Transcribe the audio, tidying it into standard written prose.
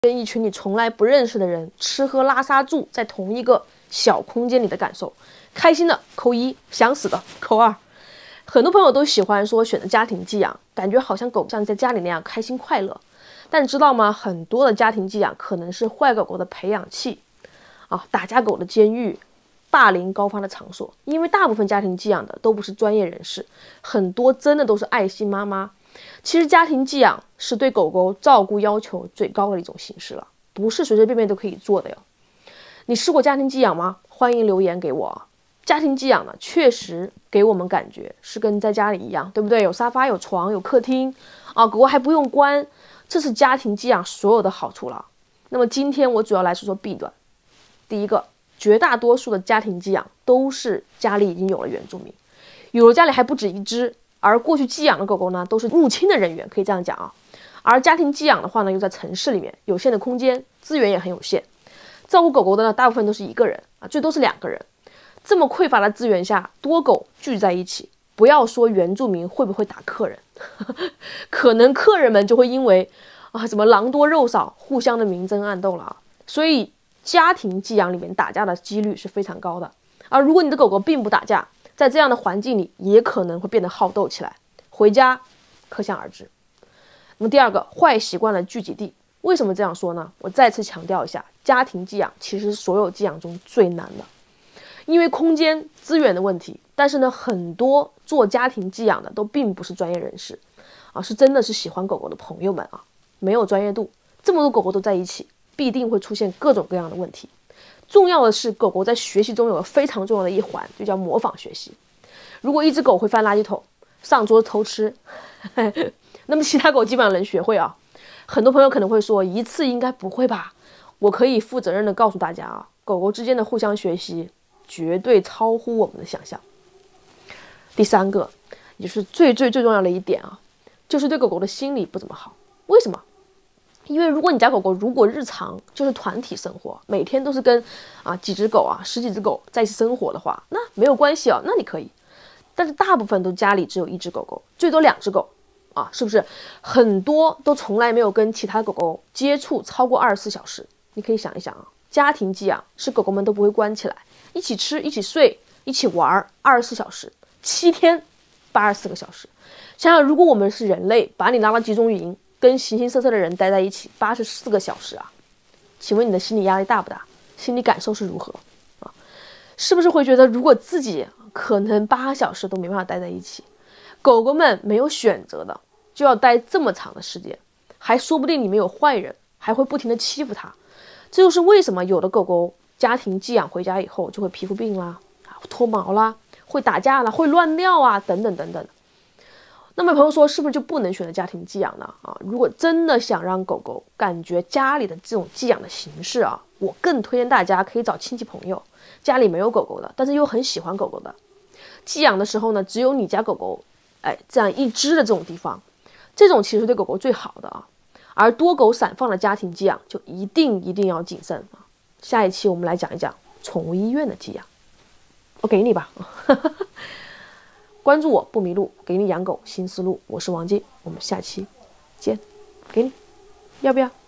跟一群你从来不认识的人吃喝拉撒住在同一个小空间里的感受，开心的扣1，想死的扣2。很多朋友都喜欢说选择家庭寄养，感觉好像狗像在家里那样开心快乐。但知道吗？很多的家庭寄养可能是坏狗狗的培养器，打架狗的监狱，霸凌高发的场所。因为大部分家庭寄养的都不是专业人士，很多真的都是爱心妈妈。其实家庭寄养是对狗狗照顾要求最高的一种形式了，不是随随便便都可以做的哟。你试过家庭寄养吗？欢迎留言给我。家庭寄养呢，确实给我们感觉是跟在家里一样，对不对？有沙发、有床、有客厅狗狗还不用关，这是家庭寄养所有的好处了。那么今天我主要来说说弊端。第一个，绝大多数的家庭寄养都是家里已经有了原住民，有的家里还不止一只。而过去寄养的狗狗呢，都是入侵的人员，可以这样讲啊。而家庭寄养的话呢，又在城市里面，有限的空间，资源也很有限。照顾狗狗的呢，大部分都是一个人最多是2个人。这么匮乏的资源下，多狗聚在一起，不要说原住民会不会打客人，可能客人们就会因为什么狼多肉少，互相的明争暗斗了。所以家庭寄养里面打架的几率是非常高的。而如果你的狗狗并不打架，在这样的环境里，也可能会变得好斗起来，回家可想而知。那么第二个，坏习惯的聚集地。为什么这样说呢？我再次强调一下，家庭寄养其实是所有寄养中最难的，因为空间资源的问题。但是呢，很多做家庭寄养的都并不是专业人士是真的是喜欢狗狗的朋友们没有专业度。这么多狗狗都在一起，必定会出现各种各样的问题。重要的是，狗狗在学习中有个非常重要的一环，就叫模仿学习。如果一只狗会翻垃圾桶、上桌偷吃，那么其他狗基本上能学会很多朋友可能会说，一次应该不会吧？我可以负责任的告诉大家狗狗之间的互相学习绝对超乎我们的想象。第三个，也就是最重要的一点就是对狗狗的心理不怎么好。为什么？因为如果你家狗狗如果日常就是团体生活，每天都是跟几只狗10几只狗在一起生活的话，那没有关系那你可以。但是大部分都家里只有1只狗狗，最多2只狗是不是？很多都从来没有跟其他狗狗接触超过24小时。你可以想一想家庭寄养是狗狗们都不会关起来，一起吃、一起睡、一起玩，24小时，7天84个小时。想想如果我们是人类，把你拉到集中营，跟形形色色的人待在一起84个小时请问你的心理压力大不大？心理感受是如何是不是会觉得如果自己可能8小时都没办法待在一起？狗狗们没有选择的，就要待这么长的时间，还说不定里面有坏人，还会不停的欺负它。这就是为什么有的狗狗家庭寄养回家以后就会皮肤病啦、脱毛啦、会打架啦、会乱尿等等等等。那么朋友说，是不是就不能选择家庭寄养呢？如果真的想让狗狗感觉家里的这种寄养的形式我更推荐大家可以找亲戚朋友，家里没有狗狗的，但是又很喜欢狗狗的。寄养的时候呢，只有你家狗狗这样1只的这种地方，这种其实对狗狗最好的而多狗散放的家庭寄养就一定要谨慎下一期我们来讲一讲宠物医院的寄养，我给你吧。关注我不迷路，给你养狗新思路。我是王晶，我们下期见，给你，要不要？